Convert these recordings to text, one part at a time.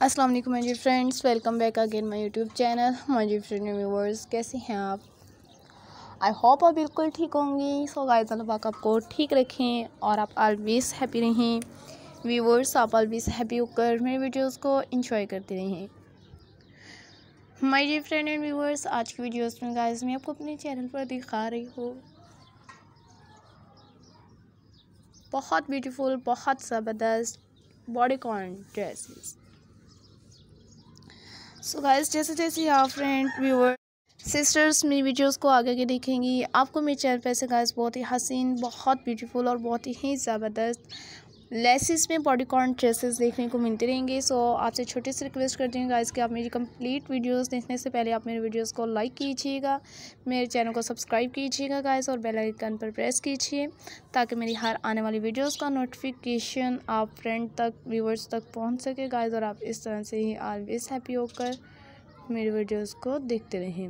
अस्सलाम वालेकुम my dear friends, welcome back again my YouTube channel. My dear friend viewers, कैसे हैं आप? आई होप आप बिल्कुल ठीक होंगी। सो गाइस, अल्लाह पाक आपको ठीक रखें और आप ऑलवेज हैप्पी रहें। व्यूअर्स, आप ऑलवेज हैप्पी होकर मेरे वीडियोस को एंजॉय करते रहें। My dear friend and viewers, आज की वीडियोस में गाइस मैं आपको अपने चैनल पर दिखा रही हूँ बहुत ब्यूटीफुल, बहुत ज़बरदस्त बॉडीकॉन ड्रेसेस। सो गाइस, जैसे जैसे आप फ्रेंड व्यूअर सिस्टर्स मेरी वीडियोस को आगे आगे देखेंगी, आपको मेरे चैनल पर से गाइस बहुत ही हसीन, बहुत ब्यूटीफुल और बहुत ही ज़बरदस्त लेसिस में बॉडीकॉन ड्रेसेस देखने को मिलते रहेंगे। सो आपसे छोटी सी रिक्वेस्ट करती हूँ गाइस कि आप मेरी कंप्लीट वीडियोस देखने से पहले आप मेरे वीडियोस को लाइक कीजिएगा, मेरे चैनल को सब्सक्राइब कीजिएगा गाइस और बेल आइकन पर प्रेस कीजिए ताकि मेरी हर आने वाली वीडियोस का नोटिफिकेशन आप फ्रेंड तक, व्यूअर्स तक पहुँच सके गाइस और आप इस तरह से ही ऑलवेज हैप्पी होकर मेरे वीडियोस को देखते रहें।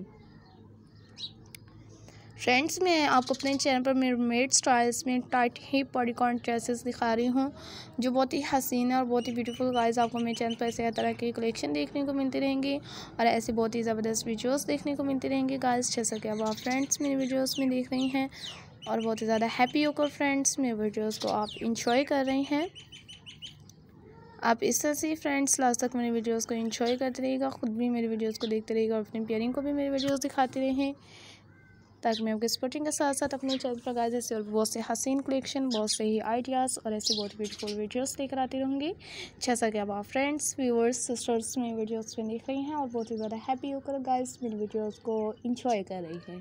फ्रेंड्स, मैं आपको अपने चैनल पर मेड स्टाइल्स में टाइट हिप बॉडीकॉन ड्रेसेस दिखा रही हूँ जो बहुत ही हसीन है और बहुत ही ब्यूटीफुल। गाइस, आपको मेरे चैनल पर ऐसे हर तरह की कलेक्शन देखने को मिलती रहेंगी और ऐसे बहुत ही ज़बरदस्त वीडियोस देखने को मिलती रहेंगी गाइस। जैसा कि अब आप फ्रेंड्स मेरे वीडियोस में देख रही हैं और बहुत ही ज़्यादा हैप्पी होकर फ्रेंड्स मेरे वीडियोज़ को आप इंजॉय कर रही हैं। आप इस तरह से फ्रेंड्स लास्ट तक मेरे वीडियोस को एंजॉय करते रहिएगा, ख़ुद भी मेरे वीडियोस को देखते रहिएगा और अपने पेयरिंग को भी मेरे वीडियोस दिखाते रहें ताकि मैं आपके सपोर्टिंग के साथ साथ अपने चैनल पर गाइस ऐसे और बहुत से हसीन कलेक्शन, बहुत से ही आइडियाज़ और ऐसे बहुत ब्यूटीफुल वीडियोस लेकर आती रहूँगी। जैसा कि अब आप फ्रेंड्स व्यूअर्स सिस्टर्स में वीडियोस में देख रही हैं और बहुत ही ज़्यादा हैप्पी होकर गाइस मेरे वीडियोस को इंजॉय कर रही हैं।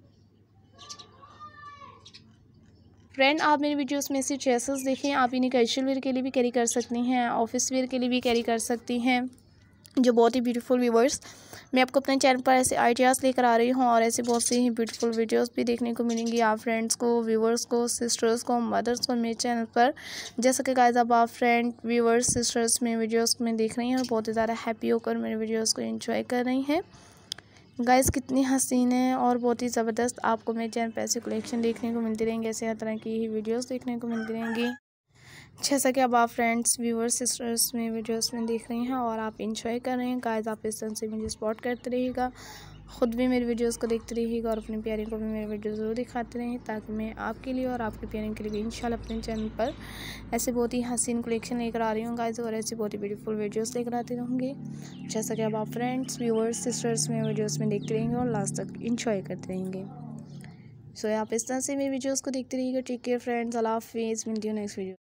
फ्रेंड, आप मेरी वीडियोस में से ड्रेसेस देखें, आप इन्हें कैजुअल वेयर के लिए भी कैरी कर सकती हैं, ऑफिस वेयर के लिए भी कैरी कर सकती हैं, जो बहुत ही ब्यूटीफुल व्यूअर्स मैं आपको अपने चैनल पर ऐसे आइडियाज़ लेकर आ रही हूँ और ऐसे बहुत सी ही ब्यूटीफुल वीडियोस भी देखने को मिलेंगी आप फ्रेंड्स को, व्यूअर्स को, सिस्टर्स को, मदर्स को मेरे चैनल पर। जैसा कि गाइस अब आप फ्रेंड व्यूअर्स सिस्टर्स में वीडियोस में देख रही हैं और बहुत ही ज़्यादा हैप्पी होकर मेरे वीडियोज़ को एंजॉय कर रही हैं। गाइस, कितनी हसीन है और बहुत ही ज़बरदस्त आपको मेरे चैनल पर ऐसे कलेक्शन देखने को मिलती रहेंगे, ऐसे हर तरह की ही वीडियोस देखने को मिलती रहेंगी। जैसा कि अब आप फ्रेंड्स व्यूअर्स सिस्टर्स में वीडियोस में देख रही हैं और आप इंजॉय कर रहे हैं गाइस, आप इस तरह से मुझे सपोर्ट करते रहिएगा, ख़ुद भी मेरे वीडियोस को देखते रहिएगा और अपने प्यारे को भी मेरे वीडियो ज़रूर दिखाते रहें ताकि मैं आपके लिए और आपके प्यारे के लिए भी इंशाल्लाह अपने चैनल पर ऐसे बहुत ही हसीन कलेक्शन लेकर आ रही हूँ गाइस और ऐसी बहुत ही ब्यूटीफुल वीडियोस लेकर आती रहूँगी। जैसा कि अब आप फ्रेंड्स व्यूअर्स सिस्टर्स में वीडियोस में देखते रहेंगे और लास्ट तक इंजॉय करते रहेंगे। सो आप इस तरह से मेरी वीडियोस को देखते रहिएगा। टेक केयर फ्रेंड्स, अल्लाह हाफिज़, मिलती हूँ नेक्स्ट वीडियो।